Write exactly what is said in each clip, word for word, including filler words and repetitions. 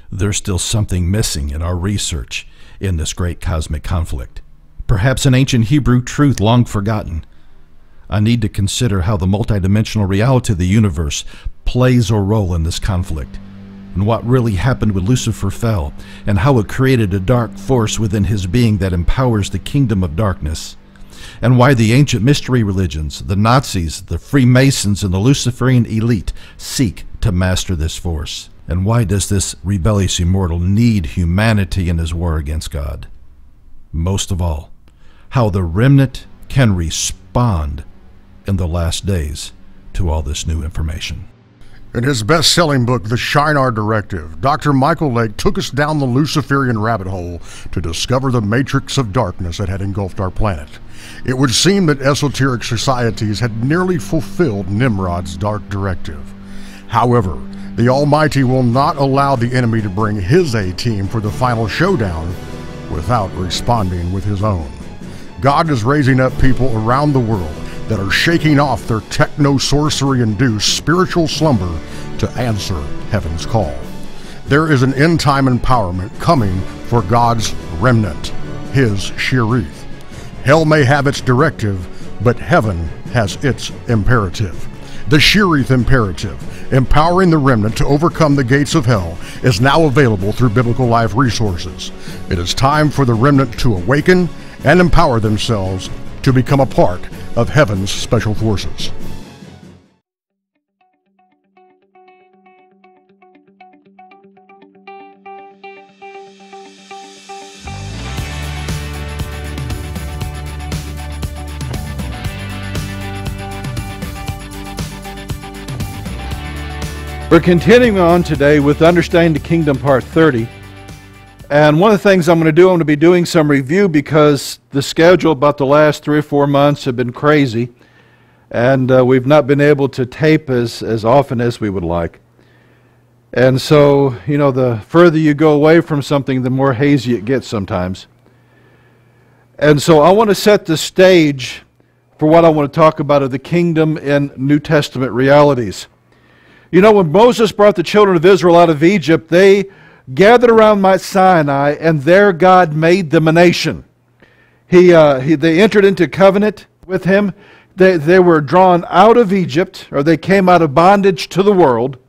There's still something missing in our research in this great cosmic conflict. Perhaps an ancient Hebrew truth long forgotten. I need to consider how the multidimensional reality of the universe plays a role in this conflict, and what really happened when Lucifer fell, and how it created a dark force within his being that empowers the kingdom of darkness, and why the ancient mystery religions, the Nazis, the Freemasons, and the Luciferian elite seek to master this force. And why does this rebellious immortal need humanity in his war against God? Most of all, how the remnant can respond in the last days to all this new information. In his best-selling book, The Shinar Directive, Doctor Michael Lake took us down the Luciferian rabbit hole to discover the matrix of darkness that had engulfed our planet. It would seem that esoteric societies had nearly fulfilled Nimrod's dark directive. However, the Almighty will not allow the enemy to bring his A-team for the final showdown without responding with his own. God is raising up people around the world that are shaking off their techno-sorcery-induced spiritual slumber to answer heaven's call. There is an end-time empowerment coming for God's remnant, his Sheeriyth. Hell may have its directive, but heaven has its imperative. The Sheeriyth Imperative, empowering the remnant to overcome the gates of hell, is now available through Biblical Life Resources. It is time for the remnant to awaken and empower themselves to become a part of heaven's special forces. We're continuing on today with Understanding the Kingdom Part thirty. And one of the things I'm going to do, I'm going to be doing some review because the schedule about the last three or four months have been crazy. And uh, we've not been able to tape as, as often as we would like. And so, you know, the further you go away from something, the more hazy it gets sometimes. And so I want to set the stage for what I want to talk about of the kingdom in New Testament realities. You know, when Moses brought the children of Israel out of Egypt, they gathered around Mount Sinai, and there God made them a nation. He, uh, he, they entered into covenant with him. They, they were drawn out of Egypt, or they came out of bondage to the world.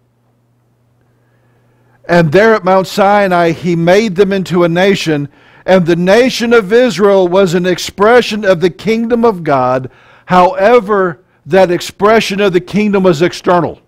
And there at Mount Sinai, he made them into a nation, and the nation of Israel was an expression of the kingdom of God. However, that expression of the kingdom was external.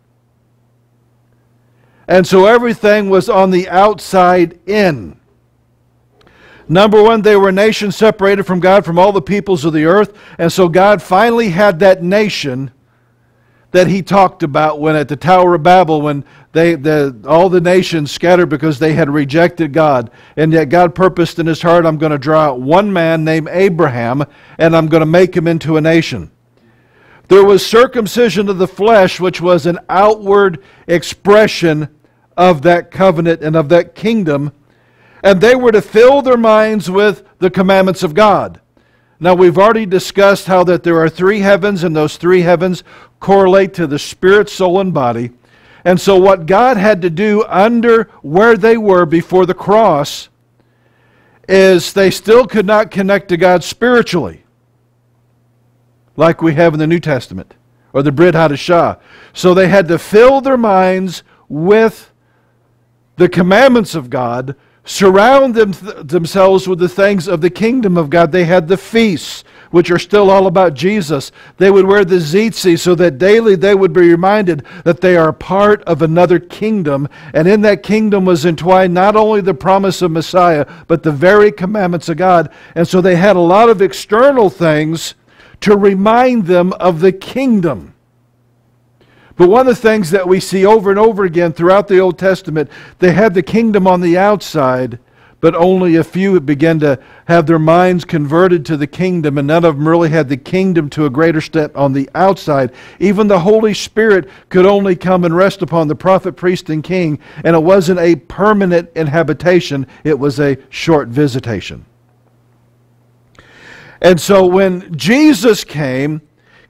And so everything was on the outside in. Number one, they were a nation separated from God from all the peoples of the earth. And so God finally had that nation that he talked about when at the Tower of Babel, when they, the, all the nations scattered because they had rejected God. And yet God purposed in his heart, I'm going to draw out one man named Abraham, and I'm going to make him into a nation. There was circumcision of the flesh, which was an outward expression of that covenant and of that kingdom, and they were to fill their minds with the commandments of God. Now, we've already discussed how that there are three heavens, and those three heavens correlate to the spirit, soul, and body. And so what God had to do under where they were before the cross is they still could not connect to God spiritually, like we have in the New Testament, or the Brit Hadashah. So they had to fill their minds with the commandments of God, surround them, themselves with the things of the kingdom of God. They had the feasts, which are still all about Jesus. They would wear the tzitzit so that daily they would be reminded that they are part of another kingdom. And in that kingdom was entwined not only the promise of Messiah, but the very commandments of God. And so they had a lot of external things to remind them of the kingdom. But one of the things that we see over and over again throughout the Old Testament, they had the kingdom on the outside, but only a few began to have their minds converted to the kingdom, and none of them really had the kingdom to a greater step on the outside. Even the Holy Spirit could only come and rest upon the prophet, priest, and king, and it wasn't a permanent inhabitation, it was a short visitation. And so when Jesus came,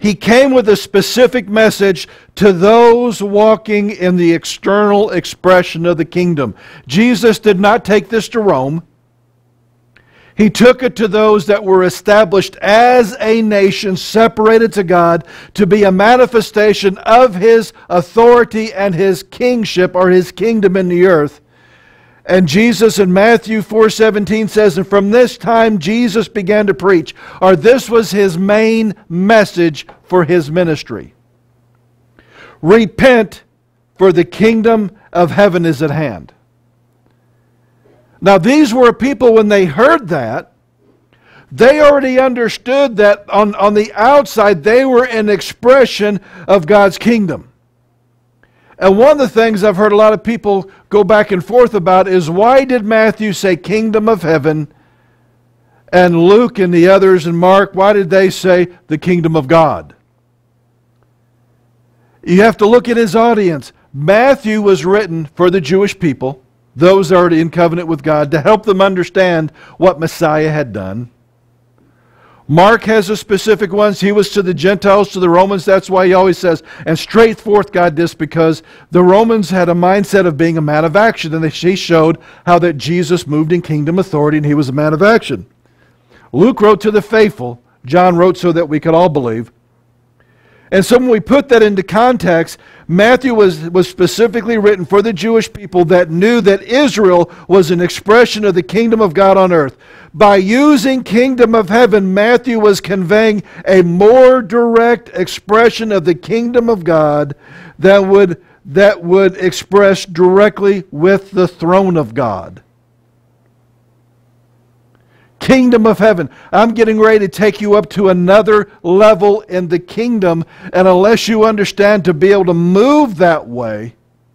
He came with a specific message to those walking in the external expression of the kingdom. Jesus did not take this to Rome. He took it to those that were established as a nation separated to God to be a manifestation of His authority and His kingship, or His kingdom in the earth. And Jesus in Matthew four seventeen says, and from this time Jesus began to preach, or this was His main message for His ministry. Repent, for the kingdom of heaven is at hand. Now these were people, when they heard that, they already understood that on, on the outside they were an expression of God's kingdom. And one of the things I've heard a lot of people go back and forth about is, why did Matthew say kingdom of heaven, and Luke and the others and Mark, why did they say the kingdom of God? You have to look at his audience. Matthew was written for the Jewish people, those already in covenant with God, to help them understand what Messiah had done. Mark has a specific ones. He was to the Gentiles, to the Romans. That's why he always says, and straight forth God this, because the Romans had a mindset of being a man of action, and he showed how that Jesus moved in kingdom authority and he was a man of action. Luke wrote to the faithful. John wrote so that we could all believe. And so when we put that into context, Matthew was, was specifically written for the Jewish people that knew that Israel was an expression of the kingdom of God on earth. By using kingdom of heaven, Matthew was conveying a more direct expression of the kingdom of God that would, that would express directly with the throne of God. Kingdom of heaven. I'm getting ready to take you up to another level in the kingdom, and unless you understand to be able to move that way,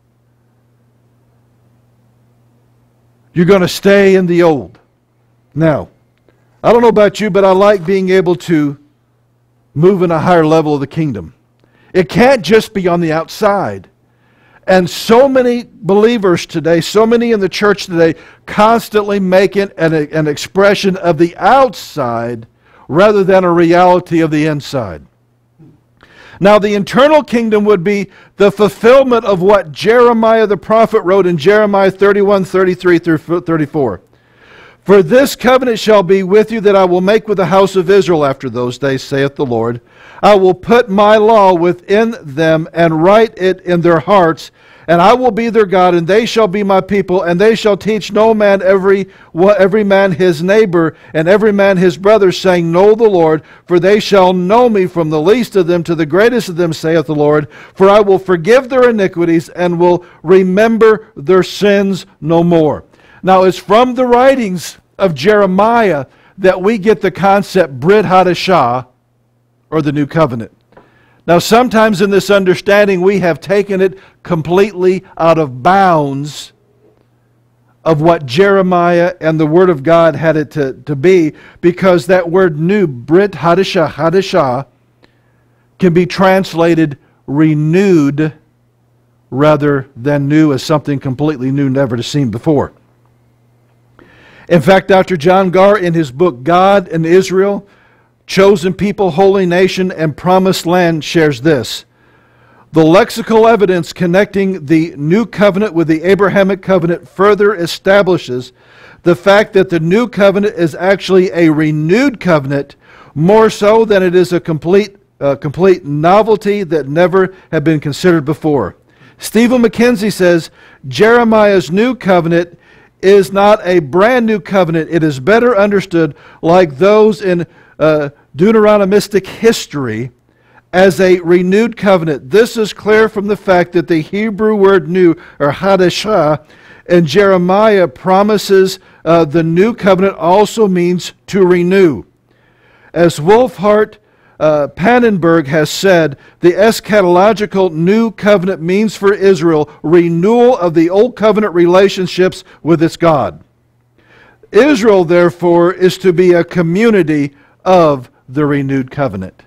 you're going to stay in the old. Now, I don't know about you, but I like being able to move in a higher level of the kingdom. It can't just be on the outside. And so many believers today, so many in the church today, constantly make it an, an expression of the outside rather than a reality of the inside. Now, the internal kingdom would be the fulfillment of what Jeremiah the prophet wrote in Jeremiah thirty-one, thirty-three through thirty-four. For this covenant shall be with you that I will make with the house of Israel after those days, saith the Lord. I will put my law within them and write it in their hearts, and I will be their God, and they shall be my people, and they shall teach no man every, every man his neighbor, and every man his brother, saying, Know the Lord, for they shall know me from the least of them to the greatest of them, saith the Lord. For I will forgive their iniquities, and will remember their sins no more. Now, it's from the writings of Jeremiah that we get the concept Brit Hadashah, or the New Covenant. Now, sometimes in this understanding, we have taken it completely out of bounds of what Jeremiah and the Word of God had it to, to be, because that word new, Brit Hadashah, Hadashah, can be translated renewed rather than new as something completely new, never seen before. In fact, Doctor John Garr, in his book, God and Israel, Chosen People, Holy Nation, and Promised Land, shares this. The lexical evidence connecting the New Covenant with the Abrahamic Covenant further establishes the fact that the New Covenant is actually a renewed covenant, more so than it is a complete, uh, complete novelty that never had been considered before. Stephen McKenzie says, Jeremiah's New Covenant is not a brand new covenant. It is better understood, like those in uh, Deuteronomistic history, as a renewed covenant. This is clear from the fact that the Hebrew word new, or hadashah, in Jeremiah promises uh, the new covenant also means to renew. As Wolfhart Uh, Pannenberg has said, the eschatological new covenant means for Israel renewal of the old covenant relationships with its God. Israel, therefore, is to be a community of the renewed covenant.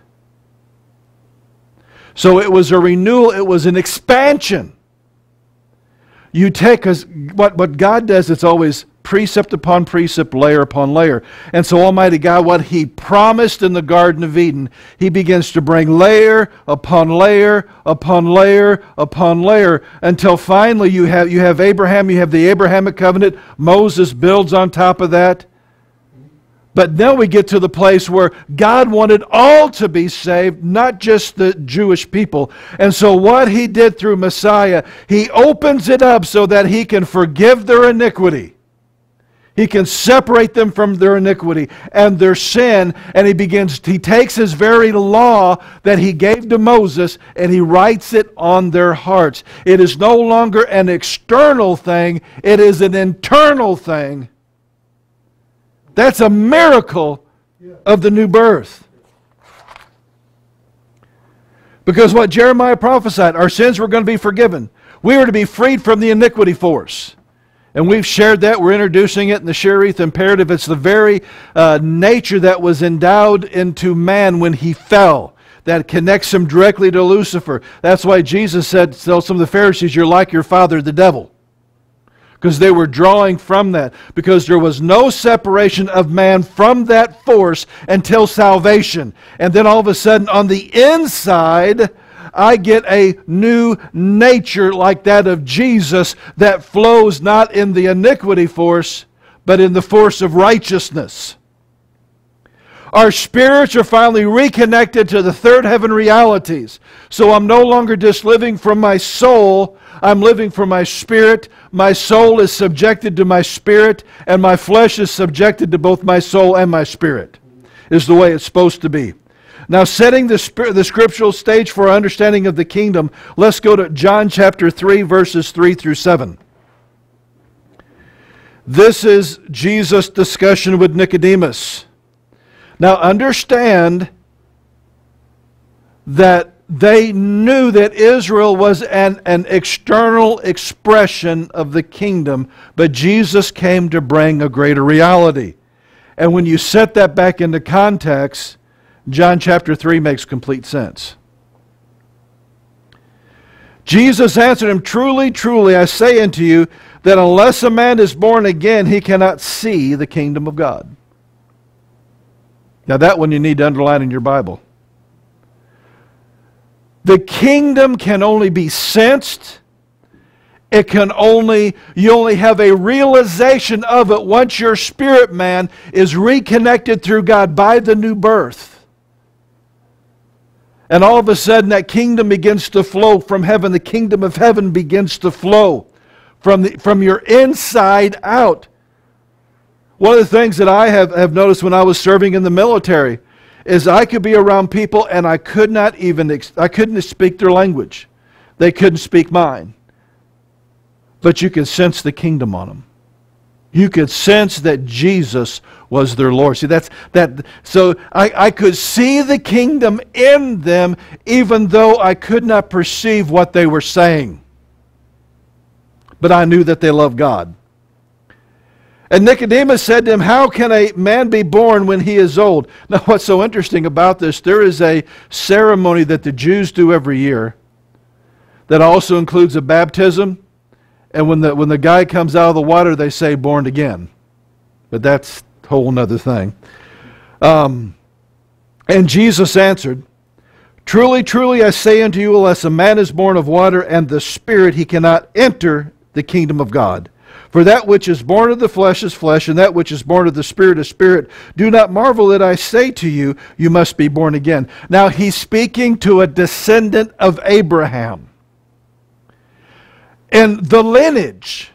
So it was a renewal, it was an expansion. You take, us, what, what God does, it's always precept upon precept, layer upon layer. And so Almighty God, what He promised in the Garden of Eden, He begins to bring layer upon layer upon layer upon layer until finally you have, you have Abraham, you have the Abrahamic covenant. Moses builds on top of that. But then we get to the place where God wanted all to be saved, not just the Jewish people. And so what He did through Messiah, He opens it up so that He can forgive their iniquity. He can separate them from their iniquity and their sin. And He begins, He takes His very law that He gave to Moses and He writes it on their hearts. It is no longer an external thing. It is an internal thing. That's a miracle of the new birth. Because what Jeremiah prophesied, our sins were going to be forgiven. We were to be freed from the iniquity force. And we've shared that. We're introducing it in the Sheeriyth Imperative. It's the very uh, nature that was endowed into man when he fell, that connects him directly to Lucifer. That's why Jesus said to some of the Pharisees, you're like your father, the devil. Because they were drawing from that. Because there was no separation of man from that force until salvation. And then all of a sudden on the inside, I get a new nature like that of Jesus that flows not in the iniquity force, but in the force of righteousness. Our spirits are finally reconnected to the third heaven realities. So I'm no longer just living from my soul, I'm living for my spirit. My soul is subjected to my spirit, and my flesh is subjected to both my soul and my spirit, is the way it's supposed to be. Now, setting the, spirit, the scriptural stage for our understanding of the kingdom, let's go to John chapter three, verses three through seven. This is Jesus' discussion with Nicodemus. Now, understand that they knew that Israel was an, an external expression of the kingdom, but Jesus came to bring a greater reality. And when you set that back into context, John chapter three makes complete sense. Jesus answered him, truly, truly, I say unto you, that unless a man is born again, he cannot see the kingdom of God. Now that one you need to underline in your Bible. The kingdom can only be sensed. It can only, you only have a realization of it once your spirit man is reconnected through God by the new birth. And all of a sudden that kingdom begins to flow from heaven. The kingdom of heaven begins to flow from, the, from your inside out. One of the things that I have, have noticed when I was serving in the military is I could be around people and I could not even, I couldn't speak their language. They couldn't speak mine. But you could sense the kingdom on them. You could sense that Jesus was their Lord. See, that's that. So I, I could see the kingdom in them even though I could not perceive what they were saying. But I knew that they loved God. And Nicodemus said to him, how can a man be born when he is old? Now what's so interesting about this, there is a ceremony that the Jews do every year that also includes a baptism. And when the, when the guy comes out of the water, they say, born again. But that's a whole other thing. Um, and Jesus answered, truly, truly, I say unto you, unless a man is born of water and the Spirit, he cannot enter the kingdom of God. For that which is born of the flesh is flesh, and that which is born of the Spirit is spirit. Do not marvel that I say to you, you must be born again. Now he's speaking to a descendant of Abraham. In the lineage,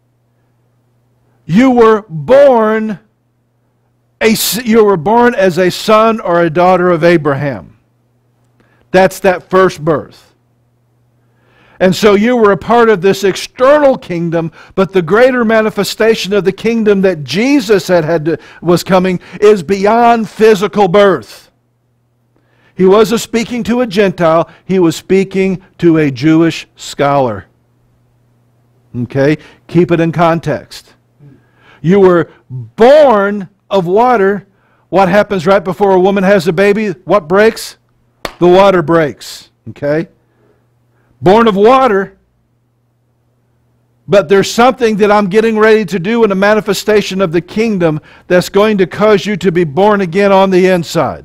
you were born a, you were born as a son or a daughter of Abraham. That's that first birth. And so you were a part of this external kingdom, but the greater manifestation of the kingdom that Jesus had, had to, was coming is beyond physical birth. He wasn't speaking to a Gentile, he was speaking to a Jewish scholar. Okay? Keep it in context. You were born of water. What happens right before a woman has a baby? What breaks? The water breaks. Okay? Born of water, But there's something that I'm getting ready to do in a manifestation of the kingdom that's going to cause you to be born again on the inside.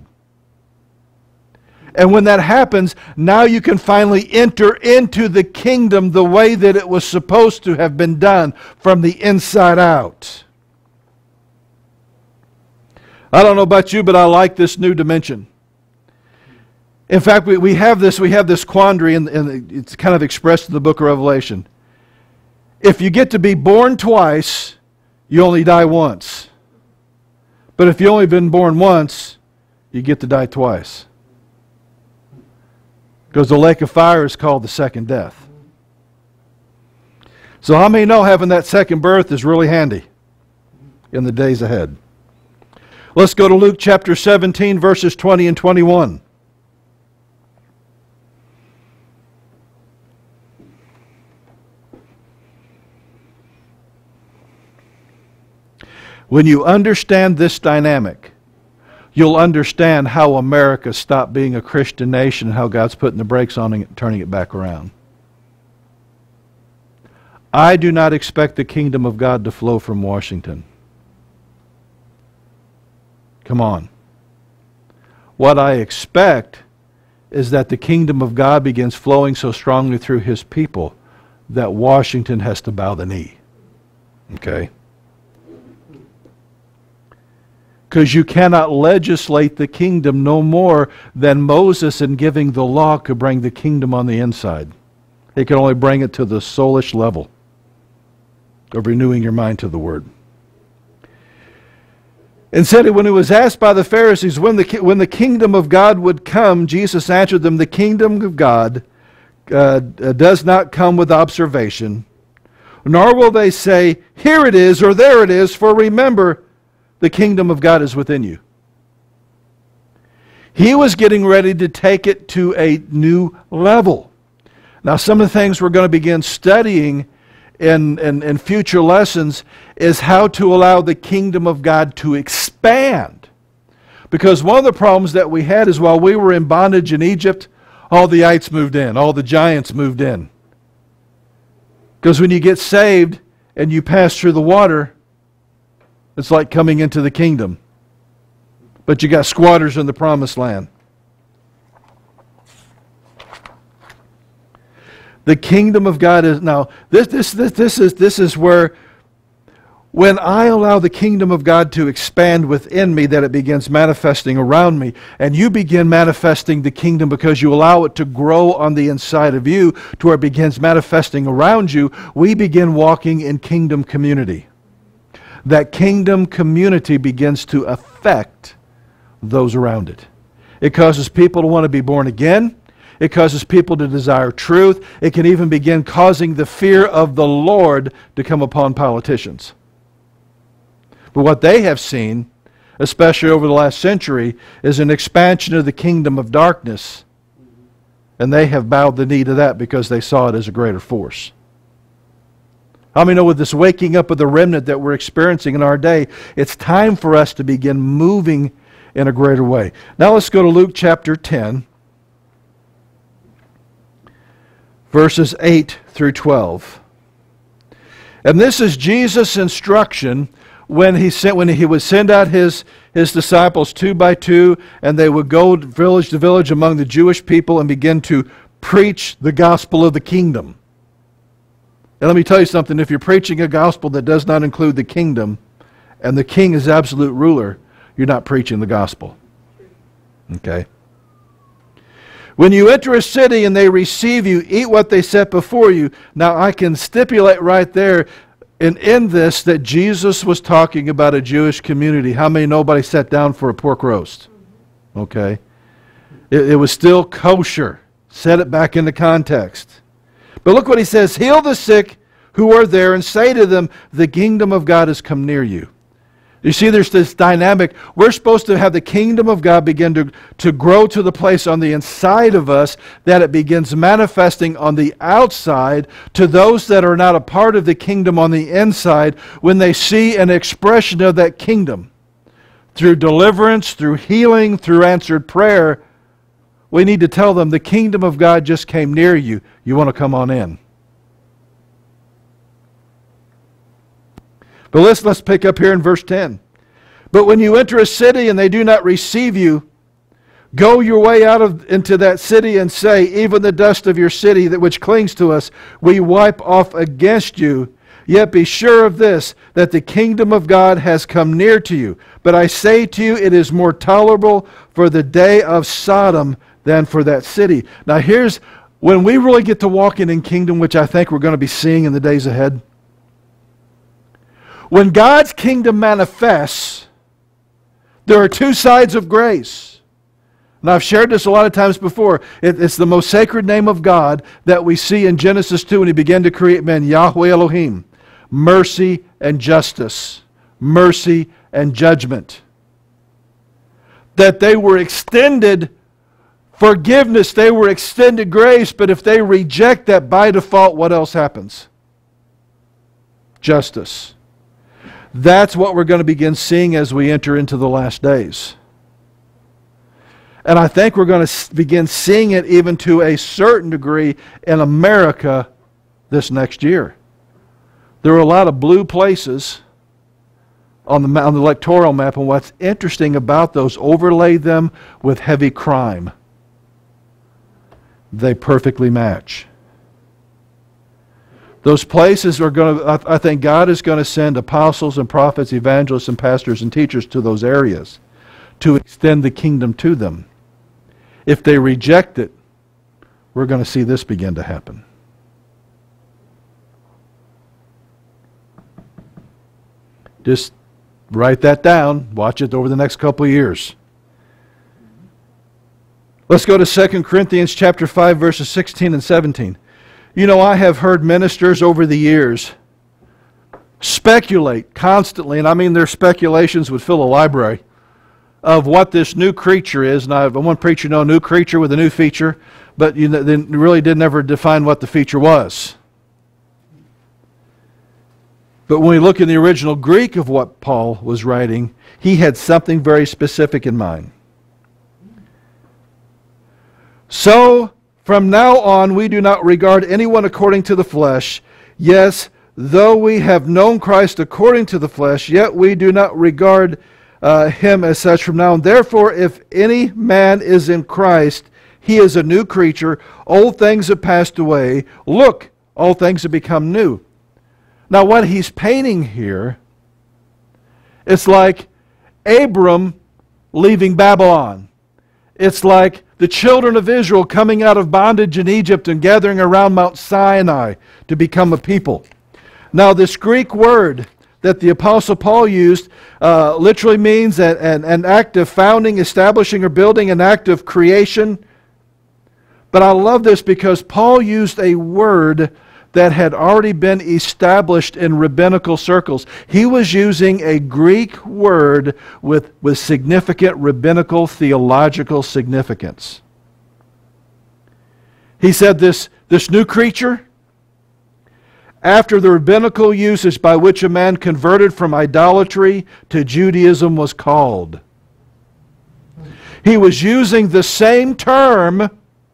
And when that happens, now you can finally enter into the kingdom the way that it was supposed to have been done, from the inside out. I don't know about you, but I like this new dimension. In fact, we, we have this we have this quandary, and, and it's kind of expressed in the book of Revelation. If you get to be born twice, you only die once. But if you've only been born once, you get to die twice. Because the lake of fire is called the second death. So how many know having that second birth is really handy in the days ahead? Let's go to Luke chapter seventeen, verses twenty and twenty-one. When you understand this dynamic, you'll understand how America stopped being a Christian nation and how God's putting the brakes on it and turning it back around. I do not expect the kingdom of God to flow from Washington. Come on. What I expect is that the kingdom of God begins flowing so strongly through His people that Washington has to bow the knee. Okay? Because you cannot legislate the kingdom no more than Moses in giving the law could bring the kingdom on the inside. He could only bring it to the soulish level of renewing your mind to the Word. And said, when he was asked by the Pharisees when the, when the kingdom of God would come, Jesus answered them, the kingdom of God uh, does not come with observation, nor will they say, here it is or there it is, for remember, the kingdom of God is within you. He was getting ready to take it to a new level. Now, some of the things we're going to begin studying in, in, in future lessons is how to allow the kingdom of God to expand. Because one of the problems that we had is while we were in bondage in Egypt, all the ites moved in, all the giants moved in. Because when you get saved and you pass through the water, it's like coming into the kingdom. But you got squatters in the promised land. The kingdom of God is now this this this this is this is where when I allow the kingdom of God to expand within me, that it begins manifesting around me, and you begin manifesting the kingdom because you allow it to grow on the inside of you to where it begins manifesting around you, we begin walking in kingdom community. That kingdom community begins to affect those around it. It causes people to want to be born again. It causes people to desire truth. It can even begin causing the fear of the Lord to come upon politicians. But what they have seen, especially over the last century, is an expansion of the kingdom of darkness. And they have bowed the knee to that because they saw it as a greater force. How many know with this waking up of the remnant that we're experiencing in our day, it's time for us to begin moving in a greater way. Now let's go to Luke chapter ten, verses eight through twelve. And this is Jesus' instruction when he sent when he would send out his, his disciples two by two, and they would go village to village among the Jewish people and begin to preach the gospel of the kingdom. And let me tell you something, if you're preaching a gospel that does not include the kingdom, and the king is absolute ruler, you're not preaching the gospel. Okay? When you enter a city and they receive you, eat what they set before you. Now I can stipulate right there and in this that Jesus was talking about a Jewish community. How many nobody sat down for a pork roast? Okay? It, it was still kosher. Set it back into context. But look what he says, heal the sick who are there and say to them, the kingdom of God has come near you. You see, there's this dynamic. We're supposed to have the kingdom of God begin to, to grow to the place on the inside of us that it begins manifesting on the outside to those that are not a part of the kingdom on the inside when they see an expression of that kingdom. Through deliverance, through healing, through answered prayer, we need to tell them the kingdom of God just came near you. You want to come on in. But let's, let's pick up here in verse ten. But when you enter a city and they do not receive you, go your way out of into that city and say, even the dust of your city that which clings to us, we wipe off against you. Yet be sure of this, that the kingdom of God has come near to you. But I say to you, it is more tolerable for the day of Sodom than for that city. Now here's when we really get to walking in kingdom, which I think we're going to be seeing in the days ahead. When God's kingdom manifests, there are two sides of grace. And I've shared this a lot of times before. It, it's the most sacred name of God that we see in Genesis two when He began to create men, Yahweh Elohim. Mercy and justice. Mercy and judgment. That they were extended forgiveness, they were extended grace, but if they reject that by default, what else happens? Justice. That's what we're going to begin seeing as we enter into the last days. And I think we're going to begin seeing it even to a certain degree in America this next year. There are a lot of blue places on the, on the electoral map, and what's interesting about those, overlay them with heavy crime. They perfectly match. Those places are going to, I think God is going to send apostles and prophets, evangelists and pastors and teachers to those areas to extend the kingdom to them. If they reject it, we're going to see this begin to happen. Just write that down. Watch it over the next couple of years. Let's go to Second Corinthians chapter five, verses sixteen and seventeen. You know, I have heard ministers over the years speculate constantly, and I mean their speculations would fill a library, of what this new creature is. And I have one preacher know a new creature with a new feature, but you know, they really didn't ever define what the feature was. But when we look in the original Greek of what Paul was writing, he had something very specific in mind. So, from now on, we do not regard anyone according to the flesh. Yes, though we have known Christ according to the flesh, yet we do not regard uh, him as such from now on. Therefore, if any man is in Christ, he is a new creature. Old things have passed away. Look, all things have become new. Now, what he's painting here, it's like Abram leaving Babylon. It's like the children of Israel coming out of bondage in Egypt and gathering around Mount Sinai to become a people. Now, this Greek word that the Apostle Paul used uh, literally means an, an, an act of founding, establishing, or building, an act of creation. But I love this because Paul used a word that had already been established in rabbinical circles. He was using a Greek word with, with significant rabbinical theological significance. He said this, this new creature, after the rabbinical usage by which a man converted from idolatry to Judaism was called. He was using the same term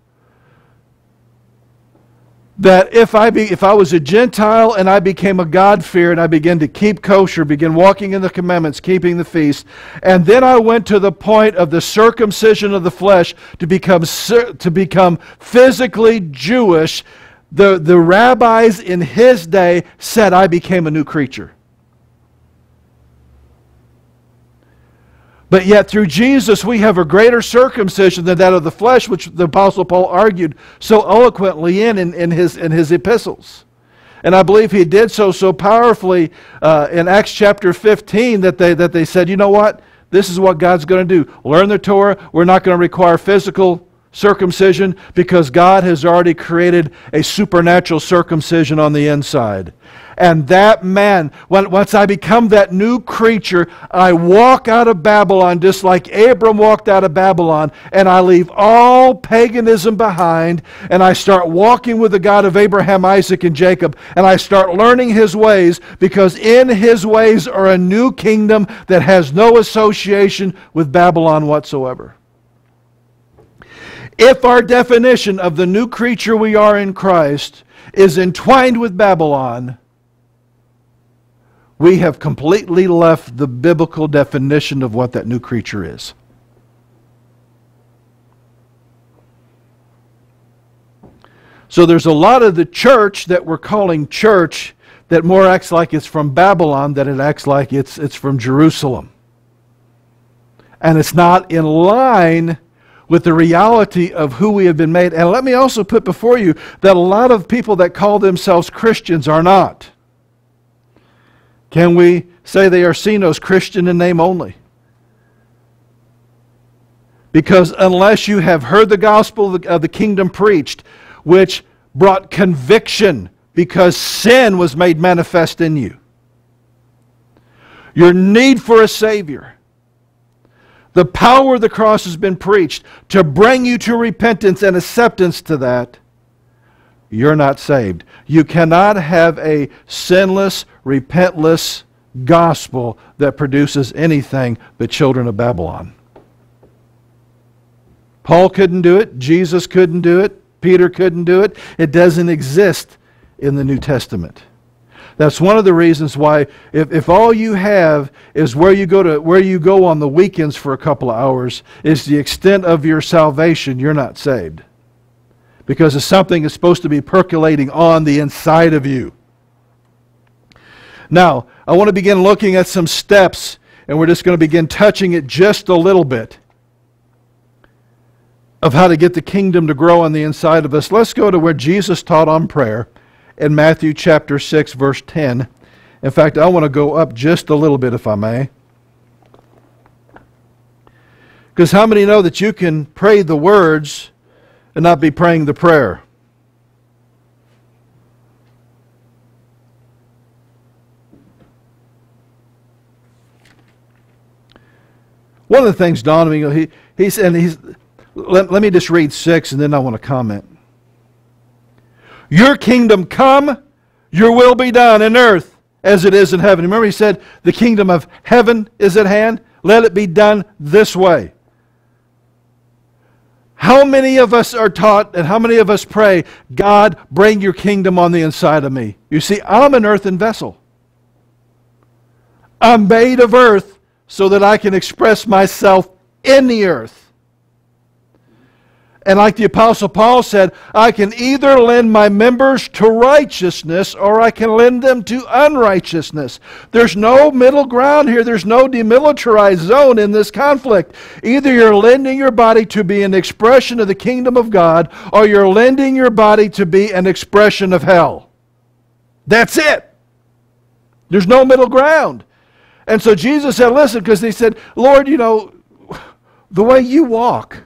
that if I be, if I was a Gentile and I became a God-fearer and I began to keep kosher, begin walking in the commandments, keeping the feast, and then I went to the point of the circumcision of the flesh to become to become physically Jewish, the, the rabbis in his day said I became a new creature. But yet through Jesus we have a greater circumcision than that of the flesh, which the Apostle Paul argued so eloquently in, in, in, his, in his epistles. And I believe he did so so powerfully uh, in Acts chapter fifteen that they, that they said, you know what? This is what God's going to do. Learn the Torah. We're not going to require physical circumcision because God has already created a supernatural circumcision on the inside. And that man, when, once I become that new creature, I walk out of Babylon just like Abram walked out of Babylon, and I leave all paganism behind, and I start walking with the God of Abraham, Isaac, and Jacob, and I start learning His ways, because in His ways are a new kingdom that has no association with Babylon whatsoever. If our definition of the new creature we are in Christ is entwined with Babylon, we have completely left the biblical definition of what that new creature is. So there's a lot of the church that we're calling church that more acts like it's from Babylon than it acts like it's, it's from Jerusalem. And it's not in line with the reality of who we have been made. And let me also put before you that a lot of people that call themselves Christians are not. Can we say they are seen as Christian in name only? Because unless you have heard the gospel of the kingdom preached, which brought conviction because sin was made manifest in you, your need for a Savior, the power of the cross has been preached to bring you to repentance and acceptance to that, you're not saved. You cannot have a sinless, repentless gospel that produces anything but children of Babylon. Paul couldn't do it. Jesus couldn't do it. Peter couldn't do it. It doesn't exist in the New Testament. That's one of the reasons why if, if all you have is where you go to where you go on the weekends for a couple of hours is the extent of your salvation, you're not saved. Because it's something that's supposed to be percolating on the inside of you. Now, I want to begin looking at some steps, and we're just going to begin touching it just a little bit of how to get the kingdom to grow on the inside of us. Let's go to where Jesus taught on prayer in Matthew chapter six, verse ten. In fact, I want to go up just a little bit, if I may. Because how many know that you can pray the words and not be praying the prayer? One of the things dawned on me, he, he said, he's, let, let me just read six and then I want to comment. Your kingdom come, your will be done in earth as it is in heaven. Remember he said, the kingdom of heaven is at hand. Let it be done this way. How many of us are taught and how many of us pray, God, bring your kingdom on the inside of me? You see, I'm an earthen vessel. I'm made of earth so that I can express myself in the earth. And like the Apostle Paul said, I can either lend my members to righteousness or I can lend them to unrighteousness. There's no middle ground here. There's no demilitarized zone in this conflict. Either you're lending your body to be an expression of the kingdom of God or you're lending your body to be an expression of hell. That's it. There's no middle ground. And so Jesus said, listen, because they said, Lord, you know, the way you walk,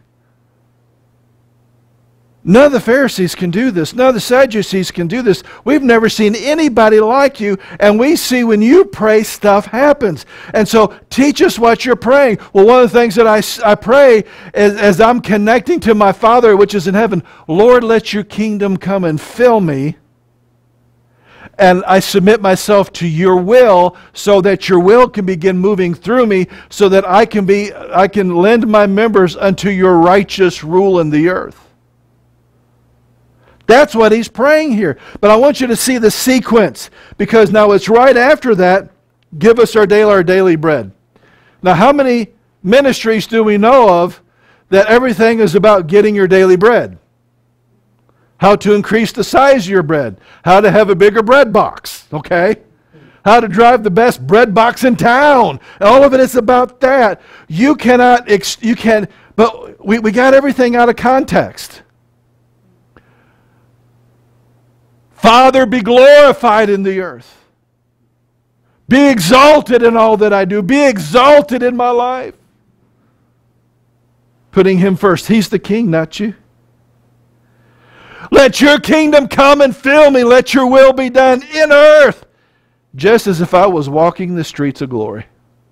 none of the Pharisees can do this. None of the Sadducees can do this. We've never seen anybody like you. And we see when you pray, stuff happens. And so teach us what you're praying. Well, one of the things that I, I pray as, as I'm connecting to my Father which is in heaven, Lord, let your kingdom come and fill me. And I submit myself to your will so that your will can begin moving through me so that I can be, I can lend my members unto your righteous rule in the earth. That's what he's praying here. But I want you to see the sequence because now it's right after that, give us our daily, our daily bread. Now how many ministries do we know of that everything is about getting your daily bread? How to increase the size of your bread. How to have a bigger bread box, okay? How to drive the best bread box in town. All of it is about that. You cannot, you can, but we, we got everything out of context. Father, be glorified in the earth. Be exalted in all that I do. Be exalted in my life. Putting him first. He's the king, not you. Let your kingdom come and fill me. Let your will be done in earth. Just as if I was walking the streets of glory.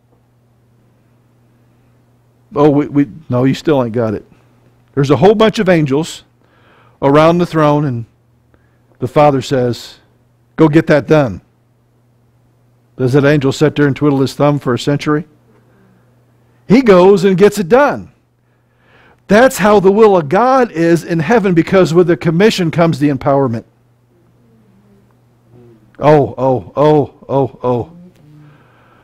Oh, we, we no, you still ain't got it. There's a whole bunch of angels around the throne and the Father says, go get that done. Does that angel sit there and twiddle his thumb for a century? He goes and gets it done. That's how the will of God is in heaven because with the commission comes the empowerment. Oh, oh, oh, oh, oh.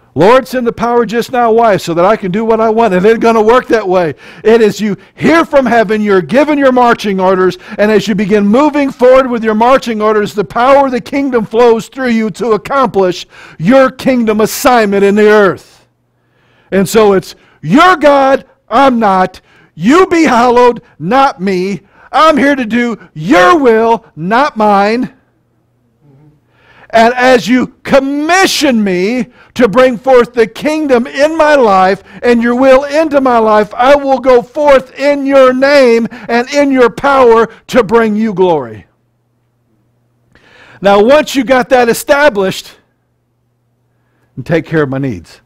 Lord, send the power just now. Why? So that I can do what I want. And it ain't going to work that way. It is you hear from heaven, you're given your marching orders, and as you begin moving forward with your marching orders, the power of the kingdom flows through you to accomplish your kingdom assignment in the earth. And so it's, you're God, I'm not. You be hallowed, not me. I'm here to do your will, not mine. And as you commission me to bring forth the kingdom in my life and your will into my life, I will go forth in your name and in your power to bring you glory. Now, once you got that established, and take care of my needs.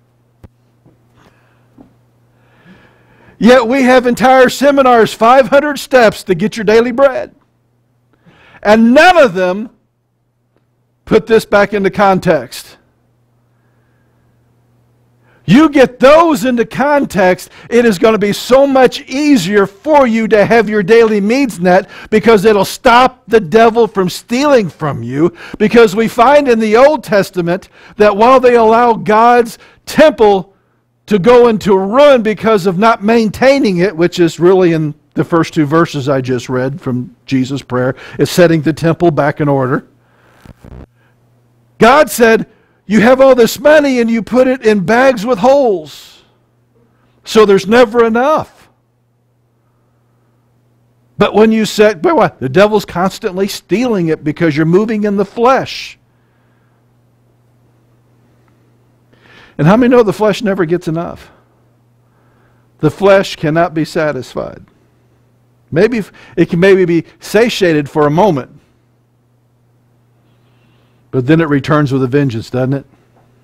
Yet we have entire seminars, five hundred steps to get your daily bread. And none of them put this back into context. You get those into context, it is going to be so much easier for you to have your daily needs met, because it'll stop the devil from stealing from you. Because we find in the Old Testament that while they allow God's temple to go into ruin because of not maintaining it, which is really in the first two verses I just read from Jesus' prayer, is setting the temple back in order. God said, you have all this money and you put it in bags with holes. So there's never enough. But when you said, but what? The devil's constantly stealing it because you're moving in the flesh. And how many know the flesh never gets enough? The flesh cannot be satisfied. Maybe it can maybe be satiated for a moment. But then it returns with a vengeance, doesn't it?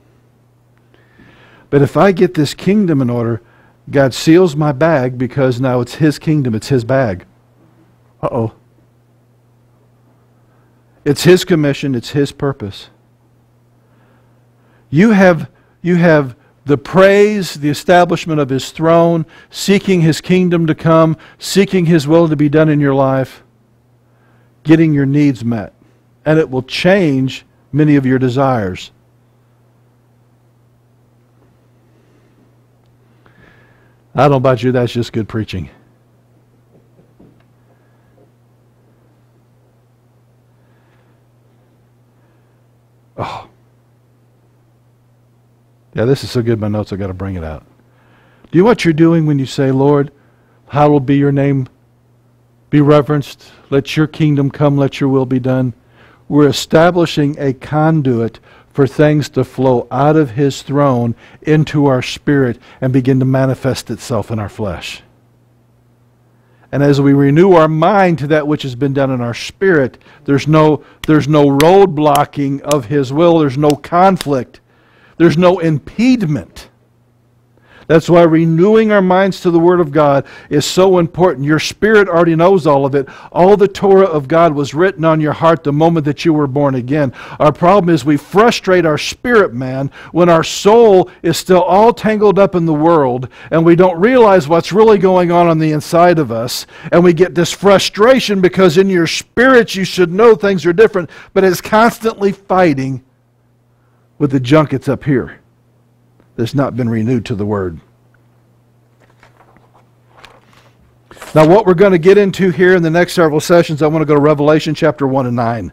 But if I get this kingdom in order, God seals my bag because now it's His kingdom, it's His bag. Uh-oh. It's His commission, it's His purpose. You have, you have the praise, the establishment of His throne, seeking His kingdom to come, seeking His will to be done in your life, getting your needs met. And it will change many of your desires. I don't know about you, that's just good preaching. Oh. Yeah, this is so good, my notes, I've got to bring it out. Do you know what you're doing when you say, Lord, hallowed be your name, be reverenced, let your kingdom come, let your will be done? We're establishing a conduit for things to flow out of His throne into our spirit and begin to manifest itself in our flesh. And as we renew our mind to that which has been done in our spirit, there's no, there's no roadblocking of His will. There's no conflict. There's no impediment. That's why renewing our minds to the Word of God is so important. Your spirit already knows all of it. All the Torah of God was written on your heart the moment that you were born again. Our problem is we frustrate our spirit man when our soul is still all tangled up in the world and we don't realize what's really going on on the inside of us. And we get this frustration because in your spirit you should know things are different, but it's constantly fighting with the junk that's up here that's not been renewed to the Word. Now what we're going to get into here in the next several sessions, I want to go to Revelation chapter one and nine.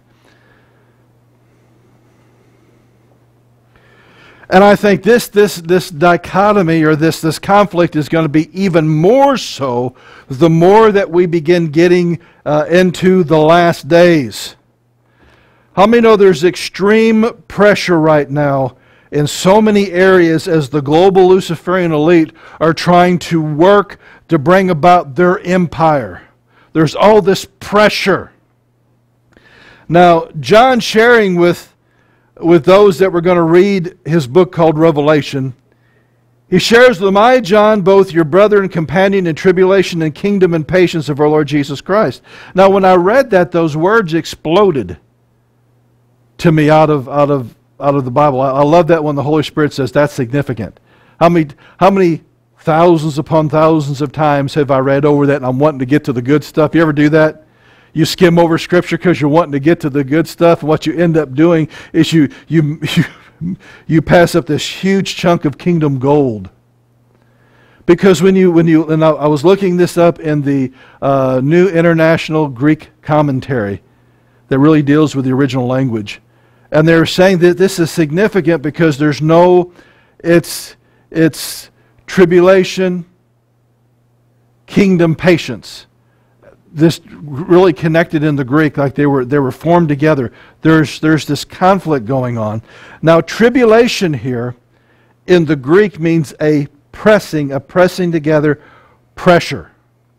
And I think this, this, this dichotomy or this, this conflict is going to be even more so the more that we begin getting uh, into the last days. How many know there's extreme pressure right now in so many areas as the global Luciferian elite are trying to work to bring about their empire? There's all this pressure. Now, John sharing with, with those that were going to read his book called Revelation, he shares with them, I, John, both your brother and companion in tribulation and kingdom and patience of our Lord Jesus Christ. Now, when I read that, those words exploded to me out of, out of out of the Bible. I, I love that when the Holy Spirit says that's significant. How many, how many thousands upon thousands of times have I read over that and I'm wanting to get to the good stuff? You ever do that? You skim over Scripture because you're wanting to get to the good stuff, and what you end up doing is you, you, you you pass up this huge chunk of kingdom gold. Because when you, when you, and I, I was looking this up in the uh, New International Greek Commentary that really deals with the original language. And they're saying that this is significant because there's no, it's, it's tribulation, kingdom, patience. This really connected in the Greek, like they were they were formed together. There's there's this conflict going on. Now, tribulation here in the Greek means a pressing, a pressing together, pressure.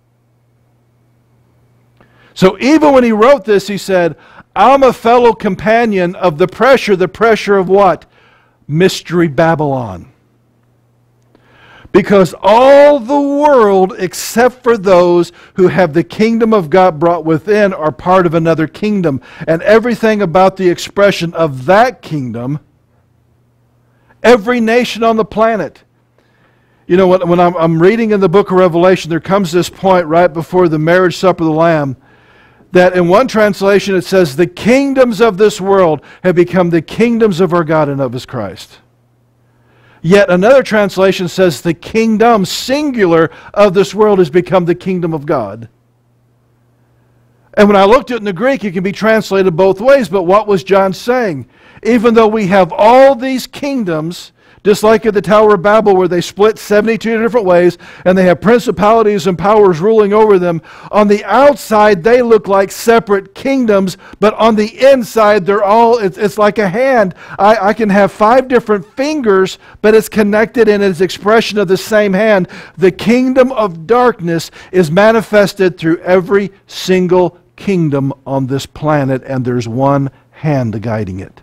So even when he wrote this, he said, I'm a fellow companion of the pressure, the pressure of what? Mystery Babylon. Because all the world, except for those who have the kingdom of God brought within, are part of another kingdom. And everything about the expression of that kingdom, every nation on the planet. You know, when, when I'm, I'm reading in the book of Revelation, there comes this point right before the marriage supper of the Lamb, that in one translation it says, the kingdoms of this world have become the kingdoms of our God and of His Christ. Yet another translation says the kingdom, singular, of this world has become the kingdom of God. And when I looked at it in the Greek, it can be translated both ways, but what was John saying? Even though we have all these kingdoms, just like at the Tower of Babel where they split seventy-two different ways and they have principalities and powers ruling over them, on the outside they look like separate kingdoms, but on the inside they're all, it's, it's like a hand. I, I can have five different fingers, but it's connected in its expression of the same hand. The kingdom of darkness is manifested through every single kingdom on this planet, and there's one hand guiding it.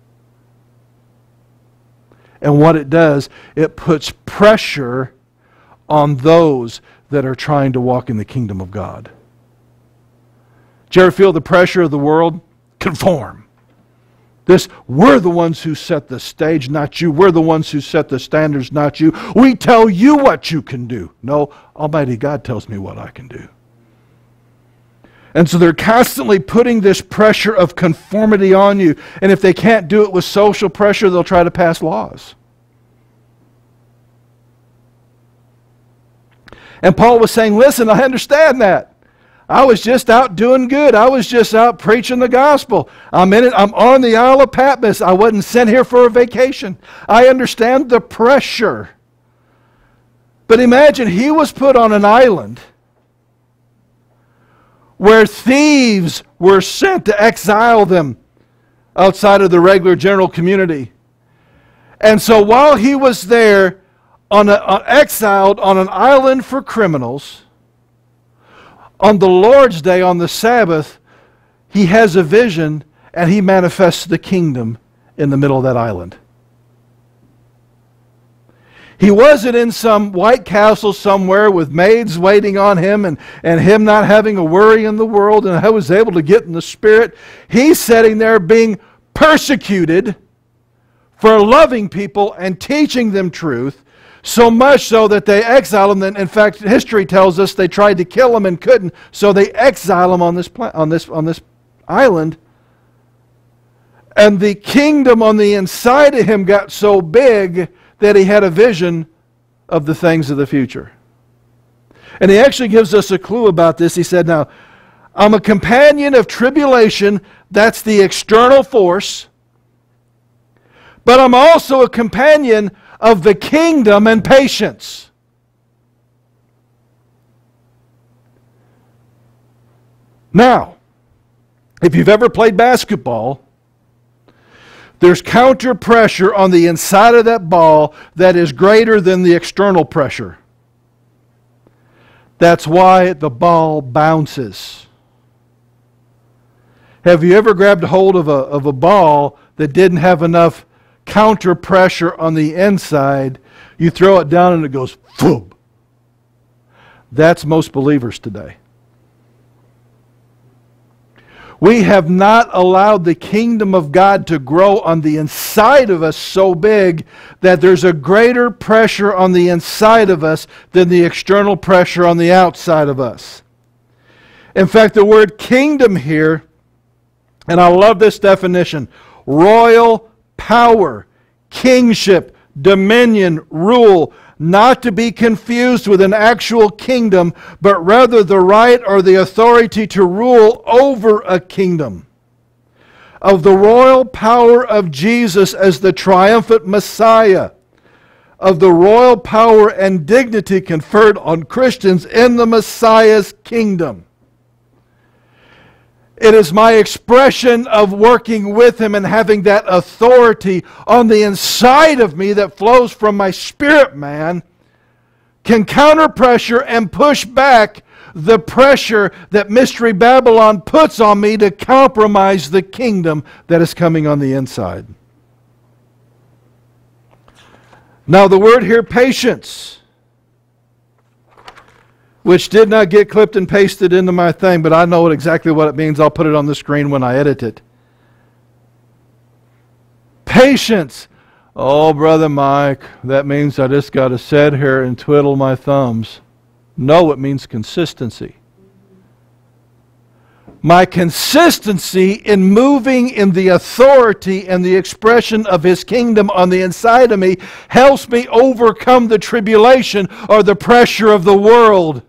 And what it does, it puts pressure on those that are trying to walk in the kingdom of God. Do you ever feel the pressure of the world? Conform. This, we're the ones who set the stage, not you. We're the ones who set the standards, not you. We tell you what you can do. No, Almighty God tells me what I can do. And so they're constantly putting this pressure of conformity on you. And if they can't do it with social pressure, they'll try to pass laws. And Paul was saying, listen, I understand that. I was just out doing good. I was just out preaching the gospel. I'm in it. I'm on the Isle of Patmos. I wasn't sent here for a vacation. I understand the pressure. But imagine he was put on an island where thieves were sent to exile them outside of the regular general community. And so while he was there, on a, on, exiled on an island for criminals, on the Lord's Day, on the Sabbath, he has a vision and he manifests the kingdom in the middle of that island. He wasn't in some White Castle somewhere with maids waiting on him and, and him not having a worry in the world, and I was able to get in the Spirit. He's sitting there being persecuted for loving people and teaching them truth, so much so that they exile him. In fact, history tells us they tried to kill him and couldn't, so they exile him on this, on this, on this island. And the kingdom on the inside of him got so big that he had a vision of the things of the future. And he actually gives us a clue about this. He said, now, I'm a companion of tribulation, that's the external force, but I'm also a companion of the kingdom and patience. Now, if you've ever played basketball, there's counter pressure on the inside of that ball that is greater than the external pressure. That's why the ball bounces. Have you ever grabbed a hold of a, of a ball that didn't have enough counter pressure on the inside? You throw it down and it goes, boom. That's most believers today. We have not allowed the kingdom of God to grow on the inside of us so big that there's a greater pressure on the inside of us than the external pressure on the outside of us. In fact, the word kingdom here, and I love this definition, royal power, kingship, dominion, rule, not to be confused with an actual kingdom, but rather the right or the authority to rule over a kingdom. Of the royal power of Jesus as the triumphant Messiah, of the royal power and dignity conferred on Christians in the Messiah's kingdom. It is my expression of working with Him and having that authority on the inside of me that flows from my spirit man can counter pressure and push back the pressure that Mystery Babylon puts on me to compromise the kingdom that is coming on the inside. Now the word here, patience, which did not get clipped and pasted into my thing, but I know exactly what it means. I'll put it on the screen when I edit it. Patience. Oh, Brother Mike, that means I just got to sit here and twiddle my thumbs. No, it means consistency. My consistency in moving in the authority and the expression of His kingdom on the inside of me helps me overcome the tribulation or the pressure of the world.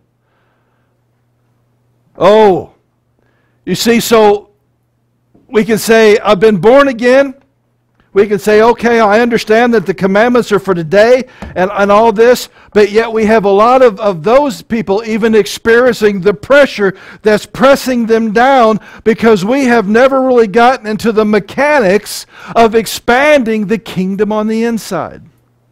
Oh, you see, so we can say, I've been born again. We can say, okay, I understand that the commandments are for today and, and all this, but yet we have a lot of, of those people even experiencing the pressure that's pressing them down because we have never really gotten into the mechanics of expanding the kingdom on the inside.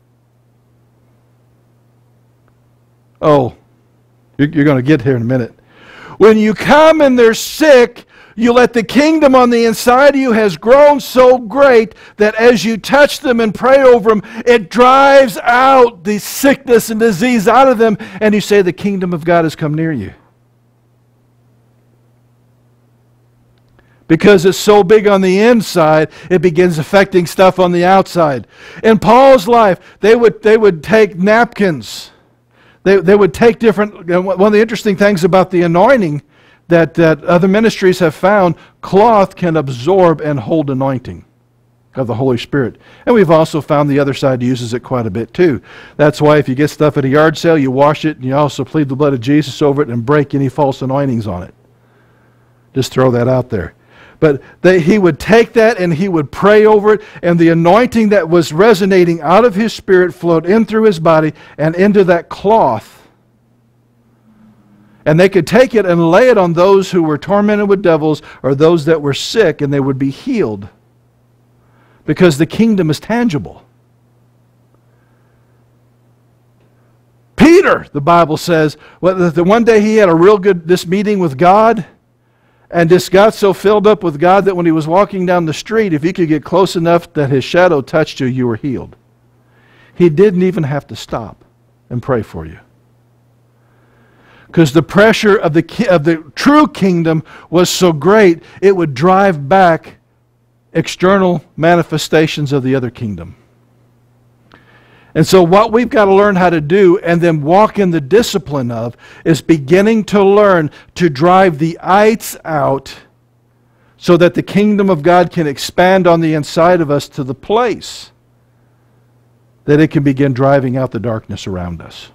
Oh, you're, you're going to get here in a minute. When you come and they're sick, you let the kingdom on the inside of you has grown so great that as you touch them and pray over them, it drives out the sickness and disease out of them, and you say the kingdom of God has come near you. Because it's so big on the inside, it begins affecting stuff on the outside. In Paul's life, they would, they would take napkins. They, they would take different... One of the interesting things about the anointing that, that other ministries have found, cloth can absorb and hold anointing of the Holy Spirit. And we've also found the other side uses it quite a bit too. That's why if you get stuff at a yard sale, you wash it and you also plead the blood of Jesus over it and break any false anointings on it. Just throw that out there. But they, he would take that and he would pray over it, and the anointing that was resonating out of his spirit flowed in through his body and into that cloth. And they could take it and lay it on those who were tormented with devils or those that were sick, and they would be healed. Because the kingdom is tangible. Peter, the Bible says, well, the one day he had a real good this meeting with God, and just got so filled up with God that when he was walking down the street, if he could get close enough that his shadow touched you, you were healed. He didn't even have to stop and pray for you. Because the pressure of the, of the true kingdom was so great, it would drive back external manifestations of the other kingdom. And so what we've got to learn how to do and then walk in the discipline of is beginning to learn to drive the ites out so that the kingdom of God can expand on the inside of us to the place that it can begin driving out the darkness around us.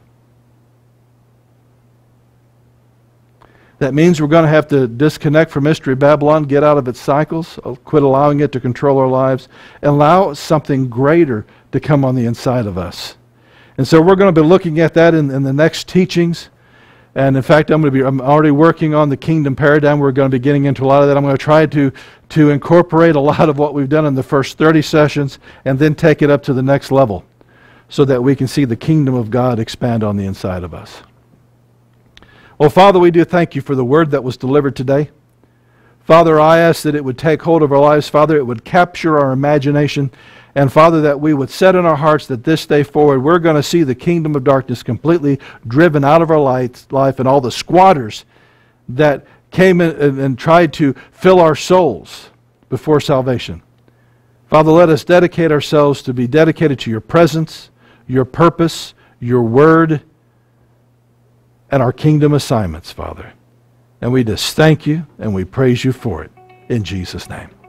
That means we're going to have to disconnect from Mystery Babylon, get out of its cycles, quit allowing it to control our lives, and allow something greater to come on the inside of us. And so we're going to be looking at that in, in the next teachings. And in fact, I'm going to be I'm already working on the kingdom paradigm. We're going to be getting into a lot of that. I'm going to try to, to incorporate a lot of what we've done in the first thirty sessions and then take it up to the next level so that we can see the kingdom of God expand on the inside of us. Well, Father, we do thank you for the word that was delivered today. Father, I ask that it would take hold of our lives. Father, it would capture our imagination. And Father, that we would set in our hearts that this day forward, we're going to see the kingdom of darkness completely driven out of our life, life and all the squatters that came in and, and tried to fill our souls before salvation. Father, let us dedicate ourselves to be dedicated to your presence, your purpose, your word, and our kingdom assignments, Father. And we just thank you and we praise you for it. In Jesus' name.